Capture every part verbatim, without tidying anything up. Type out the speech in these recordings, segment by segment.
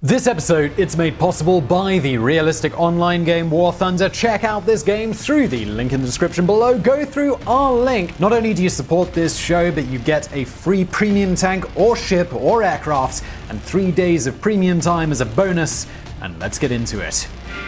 This episode, it's made possible by the realistic online game War Thunder. Check out this game through the link in the description below. Go through our link. Not only do you support this show, but you get a free premium tank or ship or aircraft and three days of premium time as a bonus. And let's get into it.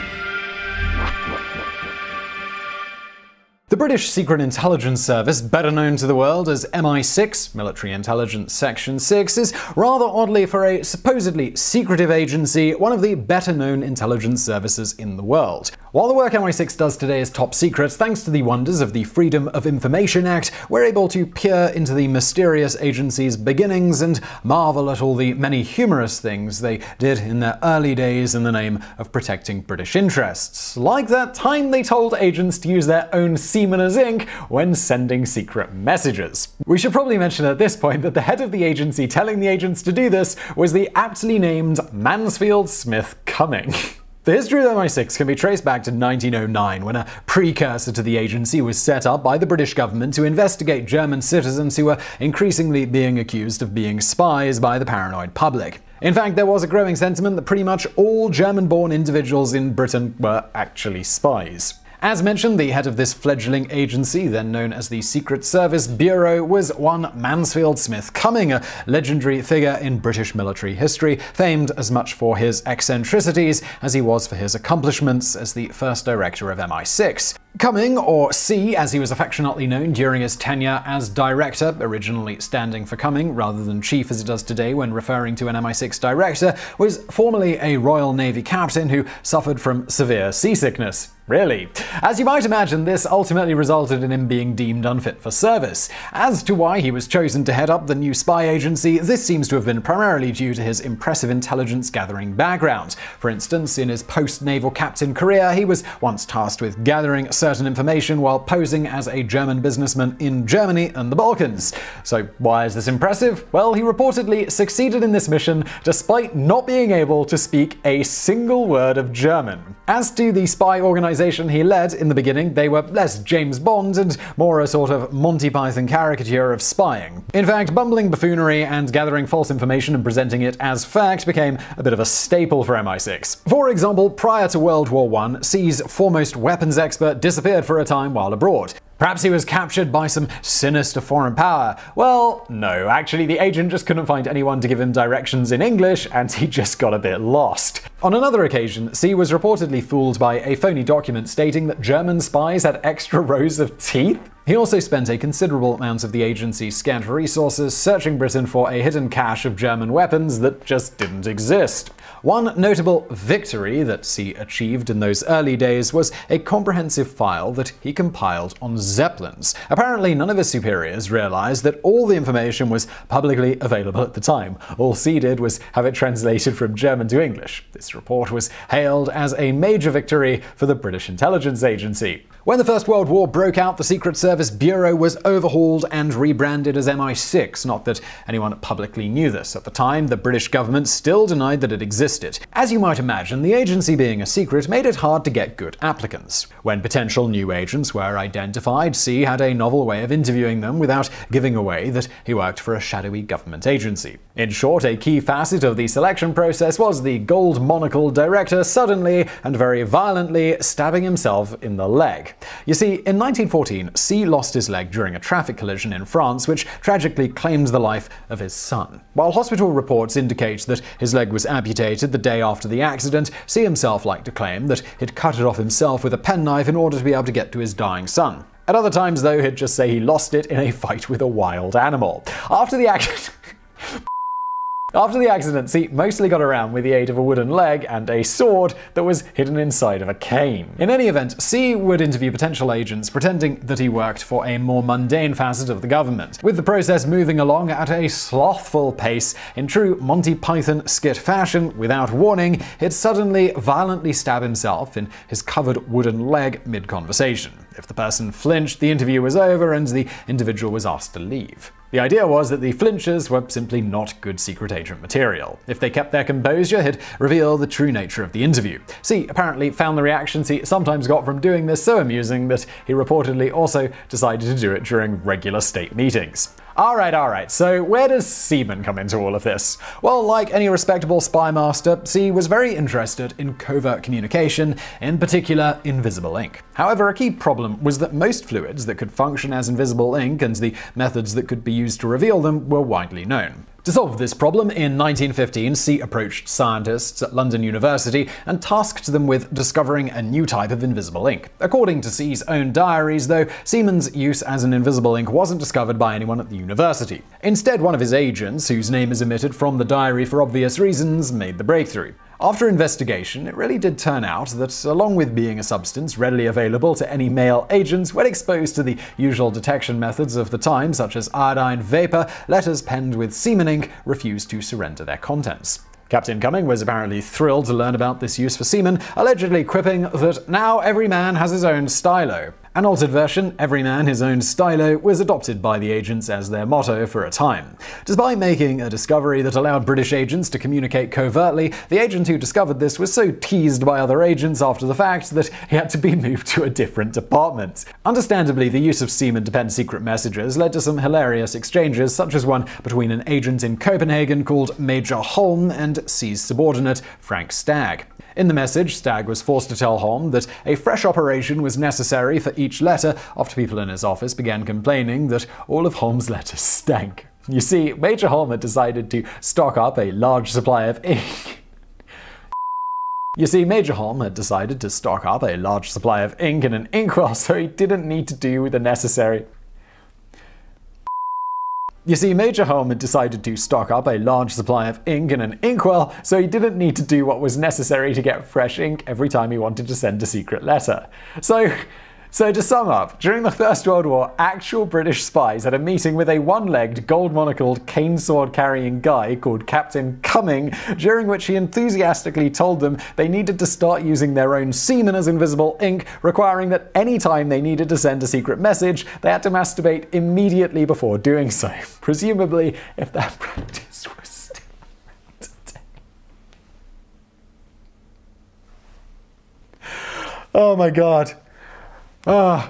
The British Secret Intelligence Service, better known to the world as M I six, Military Intelligence Section six, is rather oddly for a supposedly secretive agency, one of the better-known intelligence services in the world. While the work M I six does today is top secret, thanks to the wonders of the Freedom of Information Act, we're able to peer into the mysterious agency's beginnings and marvel at all the many humorous things they did in their early days in the name of protecting British interests. Like that time they told agents to use their own Semen as ink when sending secret messages. We should probably mention at this point that the head of the agency telling the agents to do this was the aptly named Mansfield Smith-Cumming. The history of M I six can be traced back to nineteen oh nine, when a precursor to the agency was set up by the British government to investigate German citizens who were increasingly being accused of being spies by the paranoid public. In fact, there was a growing sentiment that pretty much all German-born individuals in Britain were actually spies. As mentioned, the head of this fledgling agency, then known as the Secret Service Bureau, was one Mansfield Smith-Cumming, a legendary figure in British military history, famed as much for his eccentricities as he was for his accomplishments as the first director of M I six. Cumming, or C as he was affectionately known during his tenure as director, originally standing for Cumming rather than chief as it does today when referring to an M I six director, was formerly a Royal Navy captain who suffered from severe seasickness. Really? As you might imagine, this ultimately resulted in him being deemed unfit for service. As to why he was chosen to head up the new spy agency, this seems to have been primarily due to his impressive intelligence-gathering background. For instance, in his post-naval captain career, he was once tasked with gathering certain information while posing as a German businessman in Germany and the Balkans. So why is this impressive? Well, he reportedly succeeded in this mission despite not being able to speak a single word of German. As to the spy organization he led in the beginning, they were less James Bond and more a sort of Monty Python caricature of spying. In fact, bumbling buffoonery and gathering false information and presenting it as fact became a bit of a staple for M I six. For example, prior to World War One, C's foremost weapons expert disappeared for a time while abroad. Perhaps he was captured by some sinister foreign power. Well, no, actually the agent just couldn't find anyone to give him directions in English and he just got a bit lost. On another occasion, C was reportedly fooled by a phony document stating that German spies had extra rows of teeth. He also spent a considerable amount of the agency's scant resources searching Britain for a hidden cache of German weapons that just didn't exist. One notable victory that C achieved in those early days was a comprehensive file that he compiled on Zeppelins. Apparently, none of his superiors realized that all the information was publicly available at the time. All C did was have it translated from German to English. This report was hailed as a major victory for the British intelligence agency. When the First World War broke out, the Secret Service Bureau was overhauled and rebranded as M I six. Not that anyone publicly knew this. At the time, the British government still denied that it existed. As you might imagine, the agency being a secret made it hard to get good applicants. When potential new agents were identified, C had a novel way of interviewing them without giving away that he worked for a shadowy government agency. In short, a key facet of the selection process was the gold-monocled director suddenly and very violently stabbing himself in the leg. You see, in nineteen fourteen, C lost his leg during a traffic collision in France, which tragically claimed the life of his son. While hospital reports indicate that his leg was amputated the day after the accident, C himself liked to claim that he'd cut it off himself with a penknife in order to be able to get to his dying son. At other times, though, he'd just say he lost it in a fight with a wild animal. After the accident... After the accident, C mostly got around with the aid of a wooden leg and a sword that was hidden inside of a cane. In any event, C would interview potential agents pretending that he worked for a more mundane facet of the government. With the process moving along at a slothful pace, in true Monty Python skit fashion, without warning, he'd suddenly violently stab himself in his covered wooden leg mid-conversation. If the person flinched, the interview was over and the individual was asked to leave. The idea was that the flinchers were simply not good secret agent material. If they kept their composure, he'd reveal the true nature of the interview. C apparently found the reactions he sometimes got from doing this so amusing that he reportedly also decided to do it during regular state meetings. Alright, alright, so where does Semen come into all of this? Well, like any respectable spymaster, C was very interested in covert communication, in particular invisible ink. However, a key problem was that most fluids that could function as invisible ink and the methods that could be used to reveal them were widely known. To solve this problem, in nineteen fifteen, C approached scientists at London University and tasked them with discovering a new type of invisible ink. According to C's own diaries, though, Semen's use as an invisible ink wasn't discovered by anyone at the university. Instead, one of his agents, whose name is omitted from the diary for obvious reasons, made the breakthrough. After investigation, it really did turn out that, along with being a substance readily available to any male agent, when exposed to the usual detection methods of the time, such as iodine vapor, letters penned with semen ink refused to surrender their contents. Captain Cumming was apparently thrilled to learn about this use for semen, allegedly quipping that now every man has his own stylo. An altered version, every man his own stylo, was adopted by the agents as their motto for a time. Despite making a discovery that allowed British agents to communicate covertly, the agent who discovered this was so teased by other agents after the fact that he had to be moved to a different department. Understandably, the use of semen to pen secret messages led to some hilarious exchanges, such as one between an agent in Copenhagen called Major Holm and C's subordinate, Frank Stagg. In the message, Stagg was forced to tell Holm that a fresh operation was necessary for each letter after people in his office began complaining that all of Holm's letters stank. You see, Major Holm had decided to stock up a large supply of ink. You see, Major Holm had decided to stock up a large supply of ink in an inkwell so he didn't need to do the necessary You see, Major Holm had decided to stock up a large supply of ink in an inkwell, so he didn't need to do what was necessary to get fresh ink every time he wanted to send a secret letter. So, so to sum up, during the First World War, actual British spies had a meeting with a one-legged, gold-monocled, cane sword-carrying guy called Captain Cumming, during which he enthusiastically told them they needed to start using their own semen as invisible ink, requiring that any time they needed to send a secret message, they had to masturbate immediately before doing so. Presumably, if that practice was still around today. Oh my god. Ah.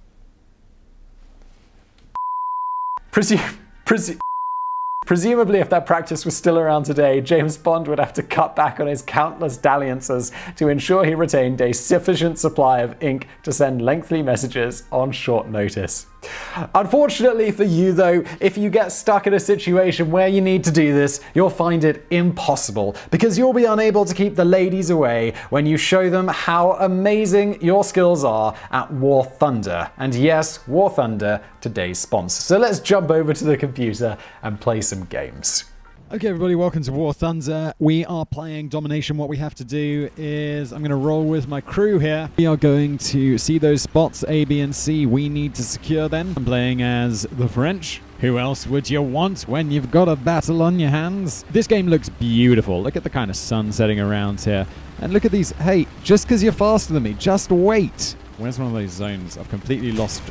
Presu presu Presumably, if that practice was still around today, James Bond would have to cut back on his countless dalliances to ensure he retained a sufficient supply of ink to send lengthy messages on short notice. Unfortunately for you, though, if you get stuck in a situation where you need to do this, you'll find it impossible, because you'll be unable to keep the ladies away when you show them how amazing your skills are at War Thunder. And yes, War Thunder, today's sponsor. So let's jump over to the computer and play some games. Okay, everybody, welcome to War Thunder. We are playing Domination. What we have to do is, I'm going to roll with my crew here. We are going to see those spots, A, B, and C. We need to secure them. I'm playing as the French. Who else would you want when you've got a battle on your hands? This game looks beautiful. Look at the kind of sun setting around here. And look at these. Hey, just because you're faster than me, just wait. Where's one of those zones? I've completely lost.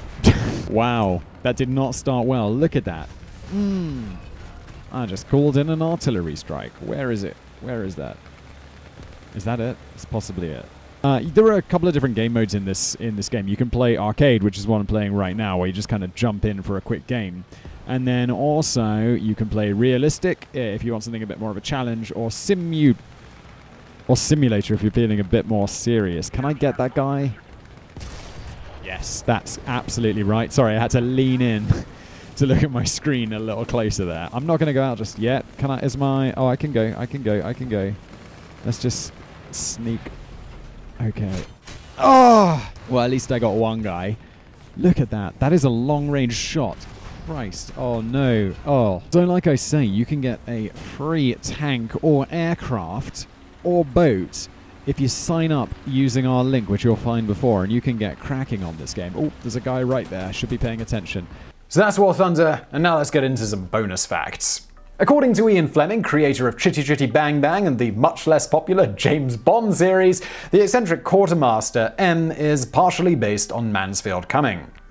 Wow, that did not start well. Look at that. Hmm. I just called in an artillery strike. Where is it? Where is that? Is that it? It's possibly it. Uh, there are a couple of different game modes in this in this game. You can play arcade, which is what I'm playing right now, where you just kind of jump in for a quick game. And then also you can play realistic if you want something a bit more of a challenge, or simu or simulator if you're feeling a bit more serious. Can I get that guy? Yes, that's absolutely right. Sorry, I had to lean in to look at my screen a little closer there. I'm not going to go out just yet. Can I? Is my... Oh, I can go. I can go. I can go. Let's just sneak. Okay. Oh! Well, at least I got one guy. Look at that. That is a long-range shot. Christ. Oh, no. Oh. So like I say, you can get a free tank or aircraft or boat if you sign up using our link, which you'll find before, and you can get cracking on this game. Oh, there's a guy right there. Should be paying attention. So that's War Thunder, and now let's get into some bonus facts. According to Ian Fleming, creator of Chitty Chitty Bang Bang and the much less popular James Bond series, the eccentric quartermaster M is partially based on Mansfield Cumming.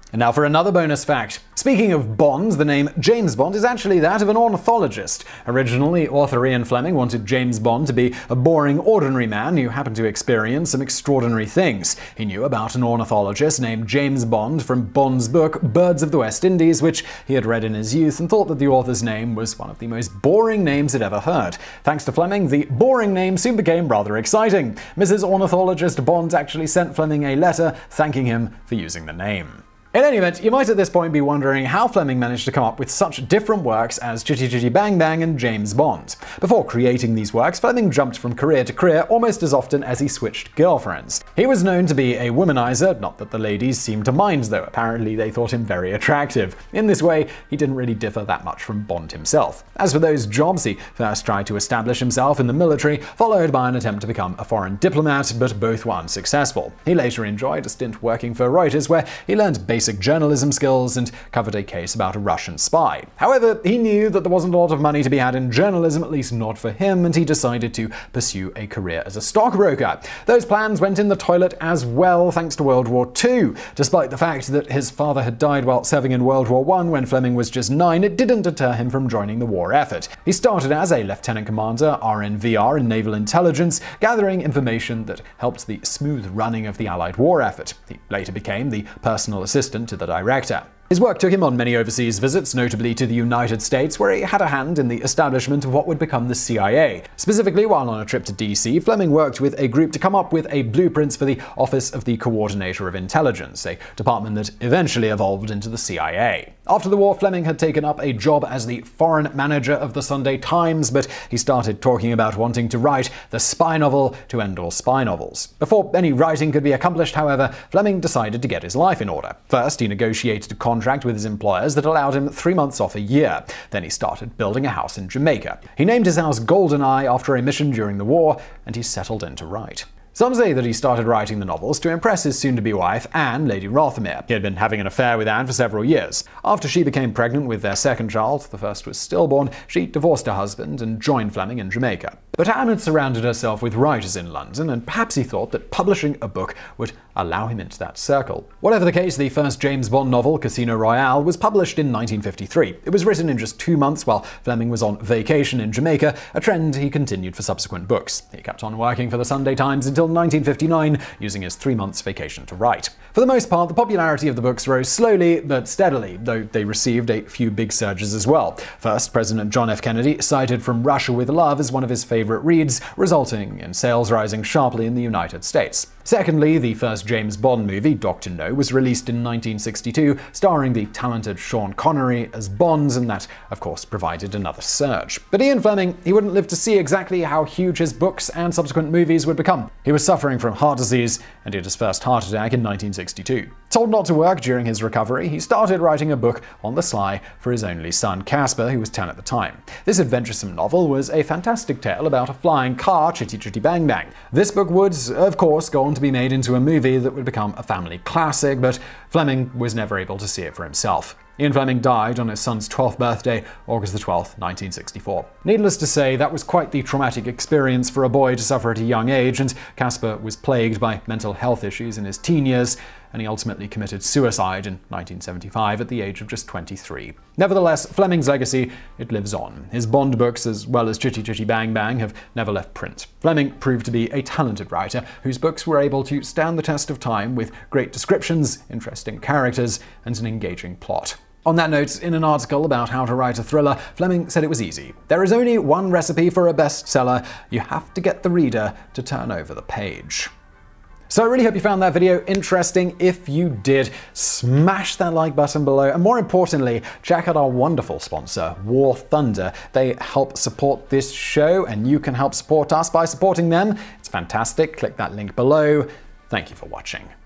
And now for another bonus fact. Speaking of Bond, the name James Bond is actually that of an ornithologist. Originally, author Ian Fleming wanted James Bond to be a boring, ordinary man who happened to experience some extraordinary things. He knew about an ornithologist named James Bond from Bond's book Birds of the West Indies, which he had read in his youth, and thought that the author's name was one of the most boring names he'd ever heard. Thanks to Fleming, the boring name soon became rather exciting. Missus Ornithologist Bond actually sent Fleming a letter thanking him for using the name. In any event, you might at this point be wondering how Fleming managed to come up with such different works as Chitty Chitty Bang Bang and James Bond. Before creating these works, Fleming jumped from career to career almost as often as he switched girlfriends. He was known to be a womanizer, not that the ladies seemed to mind though, apparently they thought him very attractive. In this way, he didn't really differ that much from Bond himself. As for those jobs, he first tried to establish himself in the military, followed by an attempt to become a foreign diplomat, but both were unsuccessful. He later enjoyed a stint working for Reuters, where he learned basic Basic journalism skills and covered a case about a Russian spy. However, he knew that there wasn't a lot of money to be had in journalism, at least not for him, and he decided to pursue a career as a stockbroker. Those plans went in the toilet as well thanks to World War Two. Despite the fact that his father had died while serving in World War One when Fleming was just nine, it didn't deter him from joining the war effort. He started as a lieutenant commander, R N V R in naval intelligence, gathering information that helped the smooth running of the Allied war effort. He later became the personal assistant to the director. His work took him on many overseas visits, notably to the United States, where he had a hand in the establishment of what would become the C I A. Specifically, while on a trip to D C, Fleming worked with a group to come up with a blueprint for the Office of the Coordinator of Intelligence, a department that eventually evolved into the C I A. After the war, Fleming had taken up a job as the foreign manager of the Sunday Times, but he started talking about wanting to write the spy novel to end all spy novels. Before any writing could be accomplished, however, Fleming decided to get his life in order. First, he negotiated a contract contract with his employers that allowed him three months off a year. Then he started building a house in Jamaica. He named his house Goldeneye after a mission during the war, and he settled in to write. Some say that he started writing the novels to impress his soon-to-be wife, Anne, Lady Rothermere. He had been having an affair with Anne for several years. After she became pregnant with their second child, the first was stillborn, she divorced her husband and joined Fleming in Jamaica. But Anne had surrounded herself with writers in London, and perhaps he thought that publishing a book would allow him into that circle. Whatever the case, the first James Bond novel, Casino Royale, was published in nineteen fifty-three. It was written in just two months while Fleming was on vacation in Jamaica, a trend he continued for subsequent books. He kept on working for the Sunday Times until nineteen fifty-nine, using his three months vacation to write. For the most part, the popularity of the books rose slowly but steadily, though they received a few big surges as well. First, President John F. Kennedy cited From Russia with Love as one of his favorite reads, resulting in sales rising sharply in the United States. Secondly, the first James Bond movie, Doctor No, was released in nineteen sixty-two, starring the talented Sean Connery as Bond, and that, of course, provided another surge. But Ian Fleming, he wouldn't live to see exactly how huge his books and subsequent movies would become. He was suffering from heart disease, and he had his first heart attack in nineteen sixty-two. Told not to work during his recovery, he started writing a book on the sly for his only son, Caspar, who was ten at the time. This adventuresome novel was a fantastic tale about a flying car, Chitty Chitty Bang Bang. This book would, of course, go on to be made into a movie that would become a family classic, but Fleming was never able to see it for himself. Ian Fleming died on his son's twelfth birthday, August the twelfth, nineteen sixty-four. Needless to say, that was quite the traumatic experience for a boy to suffer at a young age, and Caspar was plagued by mental health issues in his teen years, and he ultimately committed suicide in nineteen seventy-five at the age of just twenty-three. Nevertheless, Fleming's legacy, it lives on. His Bond books, as well as Chitty Chitty Bang Bang, have never left print. Fleming proved to be a talented writer whose books were able to stand the test of time with great descriptions, interesting characters, and an engaging plot. On that note, in an article about how to write a thriller, Fleming said it was easy. There is only one recipe for a bestseller. You have to get the reader to turn over the page. So I really hope you found that video interesting. If you did, smash that like button below, and more importantly, check out our wonderful sponsor, War Thunder. They help support this show, and you can help support us by supporting them. It's fantastic. Click that link below. Thank you for watching.